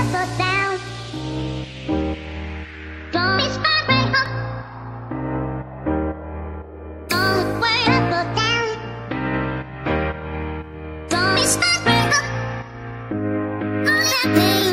up or down. Don't be spiraling up. Don't way up or down. Don't be spiraling up. All that pain.